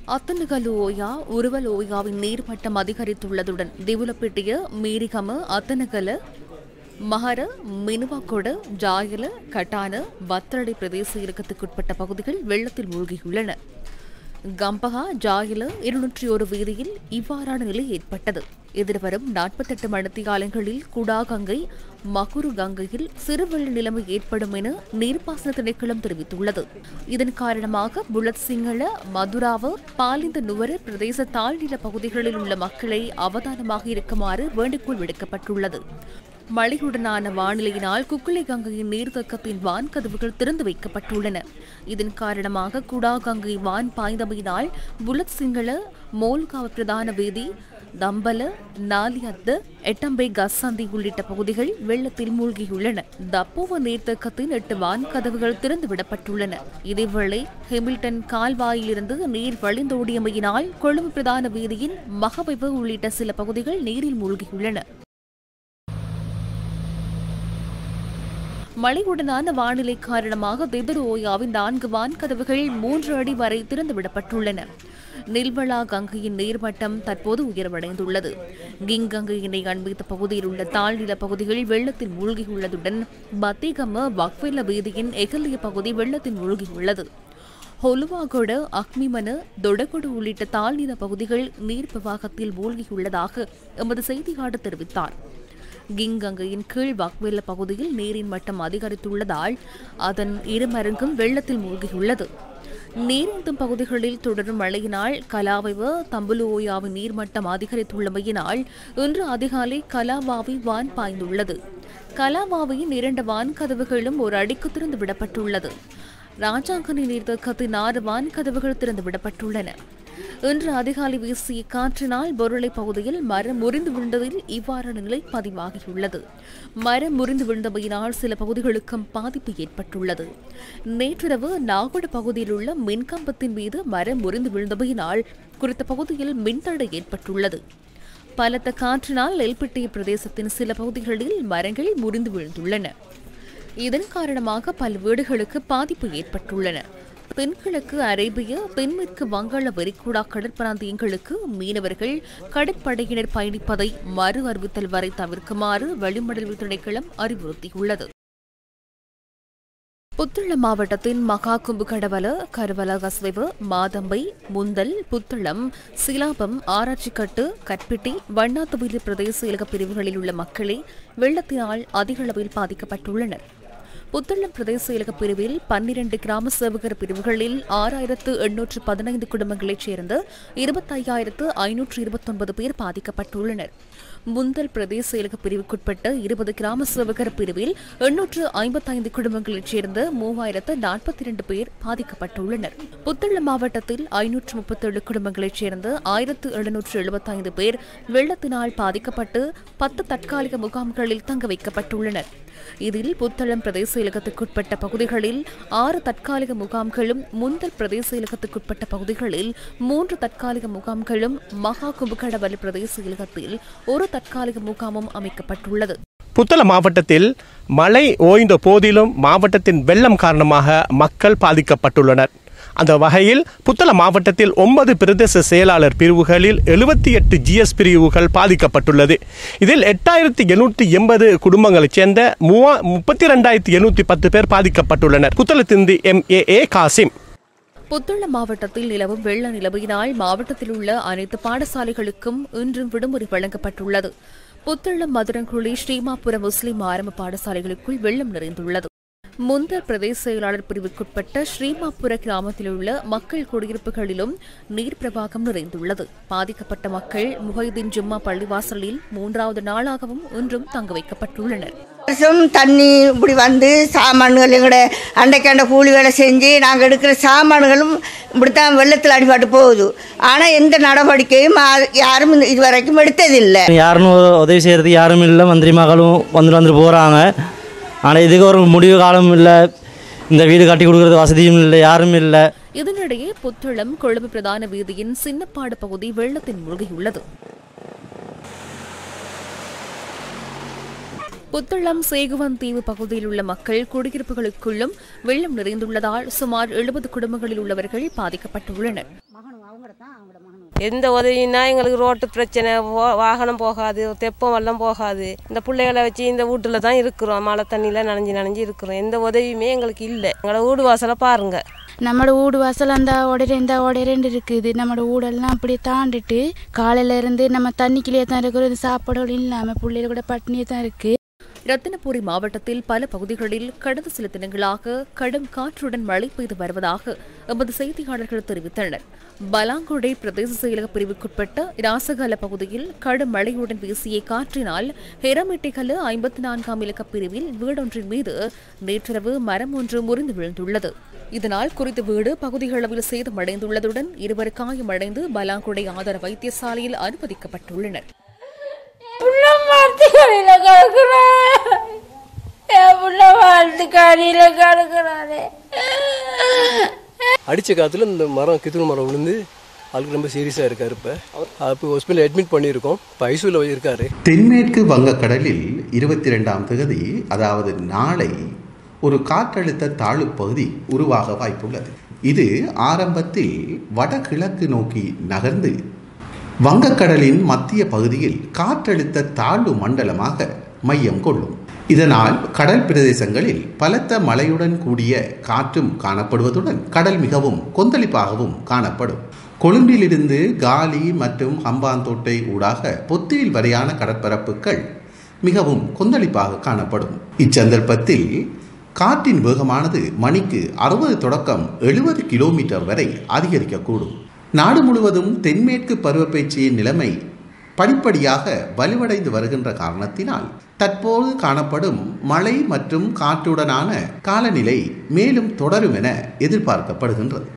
அத்தனகலோயா உருவலோயாவின் நீர்மட்டம் அதிகரித்துள்ளதுடன் திவுலப்பிட்டிய மீரிகம அத்தனகல மஹர மினுவாக்கொட ஜாயல கட்டான பத்தரடை பிரதேச இலக்கத்துக்குட்பட்ட பகுதிகள் வெள்ளத்தில் மூழ்கியுள்ளன. கம்பகா ஜாயில 201 வீதியில் இவ்வாறான நிலை ஏற்பட்டது. எதிர்வரும் 48 மணித்தியாலங்களில் குடாகங்கை மகுரு கங்கையில் சிறுவெள்ள நிலைமை ஏற்படும் என நீர்ப்பாசன திணைக்களம் தெரிவித்துள்ளது. இதன் காரணமாக புலத் சிங்கள மதுராவ பாலிந்த நுவர பிரதேச தாழ்நில பகுதிகளில் உள்ள மக்களை அவதானமாக இருக்குமாறு வேண்டுகோள் விடுக்கப்பட்டுள்ளது. மழையுடனான வானிலையினால் குக்குளை கங்கையின் நீர்த்தக்கத்தின் வான் கதவுகள் திறந்து வைக்கப்பட்டுள்ளன. இதன் காரணமாக குடாகங்கை வான் பாய்ந்தமையினால் புலத் சிங்கள மோல்காவ் பிரதான வீதி, தம்பல, நாலியத்த, எட்டம்பை கஸ்ஸந்தி உள்ளிட்ட பகுதிகள் வெள்ளத்தில் மூழ்கியுள்ளன. தப்போவ நீர்த்தக்கத்தின் 8 வான் கதவுகள் திறந்துவிடப்பட்டுள்ளன. இதேவேளை ஹெமில்டன் கால்வாயிலிருந்து நீர் வழிந்தோடியமையினால் கொழும்பு பிரதான வீதியின் மகவைவு உள்ளிட்ட சில பகுதிகள் நீரில் மூழ்கியுள்ளன. மழையுடனான வானிலை காரணமாக திதுரோயாவின் 4 வான்கதவுகள் 3 அடி வரை திறந்துவிடப்பட்டுள்ளன. நில்வலா கங்கையின் நீர்மட்டம் தற்போது உயர்வடைந்துள்ளது. கிங்கங்கையினை அண்மித்த பகுதியில் உள்ள தாழ்நில பகுதிகள் வெள்ளத்தில் மூழ்கியுள்ளதுடன் பத்திகம வக்வெல்ல வீதியின் எகலிய பகுதி வெள்ளத்தில் மூழ்கியுள்ளது. ஹொலுவாகொட, அக்மிமன, தொடகொடு உள்ளிட்ட தாழ்நில பகுதிகள் நீர் பிரவாகத்தில் மூழ்கியுள்ளதாக எமது செய்தியாளர் தெரிவித்தார். கிங்கங்கையின் கீழ் வக்வெல்ல பகுதியில் நீரின் மட்டம் அதிகரித்துள்ளதால் அதன் இருமருங்கும் வெள்ளத்தில் மூழ்கியுள்ளது. நீரேந்தும் பகுதிகளில் தொடரும் மழையினால் கலாவைவ தம்புலோயாவின் நீர்மட்டம் அதிகரித்துள்ளமையினால் இன்று அதிகாலை கலாவாவி வான் பாய்ந்துள்ளது. கலாவாவியின் 2 வான்கதவுகளும் ஒரு அடிக்கு திறந்து விடப்பட்டுள்ளது. ராஜாங்கனி நீர்த்தக்கத்தின் 6 வான்கதவுகள் திறந்து விடப்பட்டுள்ளன. இன்று அதிகாலை வீசிய காற்றினால் பொருளை பகுதியில் மரம் முறிந்து விழுந்ததில் இவ்வாறான நிலை பதிவாகியுள்ளது. மரம் முறிந்து விழுந்தமையினால் சில பகுதிகளுக்கும் பாதிப்பு ஏற்பட்டுள்ளது. நேற்றிரவு நாகோட பகுதியில் உள்ள மின்கம்பத்தின் மீது மரம் முறிந்து விழுந்தமையினால் குறித்த பகுதியில் மின்தடை ஏற்பட்டுள்ளது. பலத்த காற்றினால் எல்பிட்டிய பிரதேசத்தின் சில பகுதிகளில் மரங்கள் முறிந்து விழுந்துள்ளன. இதன் காரணமாக பல வீடுகளுக்கு பாதிப்பு ஏற்பட்டுள்ளன. தென்கிழக்கு அரேபிய, தென்மேற்கு வங்காள விரிகுடா கடற்பிராந்தியங்களுக்கு மீனவர்கள் கடற்படையினர் பயணிப்பதை மறு அறிவித்தல் வரை தவிர்க்குமாறு வளிமண்டல திணைக்களம் அறிவுறுத்தியுள்ளது. புத்தளம் மாவட்டத்தின் மகா கும்புகடவல, கருவல கஸ்வெவ, மாதம்பை, முந்தல், புத்தளம், சிலாபம், ஆராய்ச்சிக்கட்டு, கற்பிட்டி, வண்ணாத்துவிலி பிரதேச இலக்க பிரிவுகளில் உள்ள மக்களே வெள்ளத்தினால் அதிக அளவில் பாதிக்கப்பட்டுள்ளனர். புத்தளம் பிரதேச இலக்க பிரிவில் 12 கிராம சேவகர் பிரிவுகளில் 6815 குடும்பங்களைச் சேர்ந்த 25,529 பேர் பாதிக்கப்பட்டுள்ளனர். முந்தல் பிரதேச இலக்க பிரிவுக்குட்பட்ட 20 கிராம சேவகர் பிரிவில் 855 குடும்பங்களைச் சேர்ந்த 3042 பேர் பாதிக்கப்பட்டுள்ளனர். புத்தளம் மாவட்டத்தில் 537 குடும்பங்களைச் சேர்ந்த 1775 பேர் வெள்ளத்தினால் பாதிக்கப்பட்டு 10 தற்காலிக முகாம்களில் தங்க வைக்கப்பட்டுள்ளனர். இதில் புத்தளம் பிரதேச இலக்கத்துக்குட்பட்ட பகுதிகளில் 6 தற்காலிக முகாம்களும், முந்தல் பிரதேச இலக்கத்துக்குட்பட்ட பகுதிகளில் 3 தற்காலிக முகாம்களும், மகா கும்புகடவல பிரதேச இலக்கத்தில் 1 தற்காலிக முகாமும் அமைக்கப்பட்டுள்ளது. புத்தளம் மாவட்டத்தில் மழை ஓய்ந்த போதிலும் மாவட்டத்தின் வெள்ளம் காரணமாக மக்கள் பாதிக்கப்பட்டுள்ளனர். அந்த வகையில் புத்தளம் மாவட்டத்தில் 9 பிரதேச செயலாளர் பிரிவுகளில் 78 GS பிரிவுகள் பாதிக்கப்பட்டுள்ளது. இதில் 8880 குடும்பங்களைச் சேர்ந்த 32,810 பேர் பாதிக்கப்பட்டுள்ளனர். புத்தளத்திலிருந்து MAA காசிம். புத்தளம் மாவட்டத்தில் நிலவும் வெள்ள நிலைமையினால் மாவட்டத்தில் உள்ள அனைத்து பாடசாலைகளுக்கும் இன்றும் விடுமுறை வழங்கப்பட்டுள்ளது. புத்தளம், மதுரங்குழி, ஸ்ரீமாபுரம் முஸ்லிம் ஆரம்ப பாடசாலைகளுக்குள் வெள்ளம் நிறைந்துள்ளது. முந்தல் பிரதேச செயலாளர் பிரிவுக்குட்பட்ட ஸ்ரீமாபுர கிராமத்தில் உள்ள மக்கள் குடியிருப்புகளிலும் நீர் பிரவாகம் நிறைந்துள்ளது. பாதிக்கப்பட்ட மக்கள் முஹைதீன் ஜும்மா பள்ளிவாசலில் 3வது நாளாகவும் இன்றும் தங்க வைக்கப்பட்டுள்ளனர். தண்ணி இப்படி வந்து சாமான்கள் எங்களோட அண்டைக்காண்ட கூலி வேலை செஞ்சு நாங்கள் எடுக்கிற சாமான்களும் இப்படித்தான் வெள்ளத்தில் அடிபட்டு போகுது. ஆனால் எந்த நடவடிக்கையும் யாரும் இதுவரைக்கும் எடுத்ததில்லை. யாரும் உதவி செய்கிறது யாரும் இல்லை. மந்திரி மகளும் வந்துட்டு போகிறாங்க. ஆனால் இதுக்கு ஒரு முடிவு காலம் இல்லை. இந்த வீடு கட்டி கொடுக்கறது வசதியும் இல்லை, யாரும் இல்லை. இதனிடையே புத்தளம் கொழும்பு பிரதான வீதியின் சின்னப்பாடு பகுதி வெள்ளத்தில் மூழ்கியுள்ளது. புத்தளம் சேகுவன் தீவு பகுதியில் உள்ள மக்கள் குடியிருப்புகளுக்குள்ளும் வெள்ளம் நிறைந்துள்ளதால் சுமார் 70 குடும்பங்களில் உள்ளவர்கள் பாதிக்கப்பட்டுள்ளனர். எந்த உதவினா எங்களுக்கு ரோட்டு பிரச்சனை, வாகனம் போகாது, தெப்பம் வெள்ளம் போகாது. இந்த பிள்ளைகளை வச்சு இந்த வீட்டில் தான் இருக்கிறோம், மழை தண்ணியில் நனைஞ்சு இருக்கிறோம். எந்த உதவியுமே எங்களுக்கு இல்லை. எங்களோட வீடு வாசலை பாருங்கள். நம்மளோட வீடு வாசல் அந்த ஓடையிலேருந்து இருக்குது. நம்மளோட வீடெல்லாம் அப்படியே தாண்டிட்டு காலையிலேருந்து நம்ம தண்ணிக்கிலேயே தான் இருக்கிறோம். சாப்பாடு இல்லாமல் பிள்ளைகள் கூட பட்டினியே தான் இருக்குது. ரத்தினபுரி மாவட்டத்தில் பல பகுதிகளில் கடந்த சில தினங்களாக கடும் காற்றுடன் மழை பெய்து வருவதாக எமது செய்தியாளர்கள் தெரிவித்தனர். பலாங்குடை பிரதேச செயலக பிரிவுக்குட்பட்ட ராசகால பகுதியில் கடும் மழையுடன் வீசிய காற்றினால் ஹெரமிட்டிகல 54ஆம் இலக்க பிரிவில் வீடொன்றின் மீது நேற்றிரவு மரம் ஒன்று முறிந்து விழுந்துள்ளது. இதனால் குறித்த வீடு பகுதிகளவில் சேதமடைந்துள்ளதுடன் இருவர் காயமடைந்து பலாங்குடை ஆதார வைத்தியசாலையில் அனுமதிக்கப்பட்டுள்ளனர். அடித்த காலத்தில் இந்த மரம் கித்துணு மரம் விழுந்து ஆளுக்கு ரொம்ப சீரியஸாக இருக்கார். இப்போ ஹாஸ்பிட்டல் அட்மிட் பண்ணியிருக்கோம். இப்போ ஐசியூவில் இருக்கார். தென்மேற்கு வங்கக்கடலில் 22ஆம் தேதி, அதாவது நாளை, ஒரு காற்றழுத்த தாழ்வு பகுதி உருவாக வாய்ப்புள்ளது. இது ஆரம்பத்தில் வடகிழக்கு நோக்கி நகர்ந்து வங்கக்கடலின் மத்திய பகுதியில் காற்றழுத்த தாழ்வு மண்டலமாக மையம் கொள்ளும். இதனால் கடல் பிரதேசங்களில் பலத்த மழையுடன் கூடிய காற்றும் காணப்படுவதுடன் கடல் மிகவும் கொந்தளிப்பாகவும் காணப்படும். கொழும்பிலிருந்து காலி மற்றும் ஹம்பாந்தோட்டை ஊடாக பொத்துவில் வரையான கடற்பரப்புகள் மிகவும் கொந்தளிப்பாக காணப்படும். இச்சந்தர்ப்பத்தில் காற்றின் வேகமானது மணிக்கு 60 தொடக்கம் 70 கிலோமீட்டர் வரை அதிகரிக்கக்கூடும். நாடு முழுவதும் தென்மேற்கு பருவப்பெயர்ச்சியின் நிலைமை படிப்படியாக வலுவடைந்து வருகின்ற காரணத்தினால் தற்போது காணப்படும் மழை மற்றும் காற்றுடனான காலநிலை மேலும் தொடரும் என எதிர்பார்க்கப்படுகின்றது.